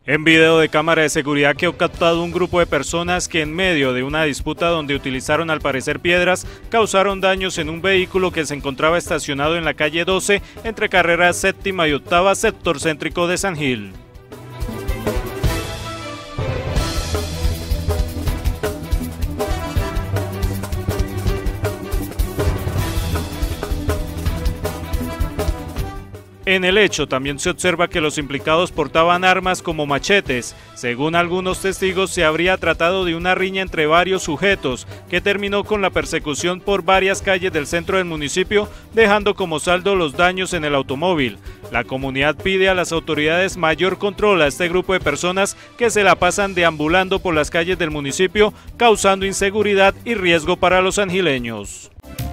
En video de cámara de seguridad quedó captado un grupo de personas que en medio de una disputa donde utilizaron al parecer piedras, causaron daños en un vehículo que se encontraba estacionado en la calle 12 entre carreras séptima y octava, sector céntrico de San Gil. En el hecho también se observa que los implicados portaban armas como machetes. Según algunos testigos, se habría tratado de una riña entre varios sujetos que terminó con la persecución por varias calles del centro del municipio, dejando como saldo los daños en el automóvil. La comunidad pide a las autoridades mayor control a este grupo de personas que se la pasan deambulando por las calles del municipio, causando inseguridad y riesgo para los sangileños.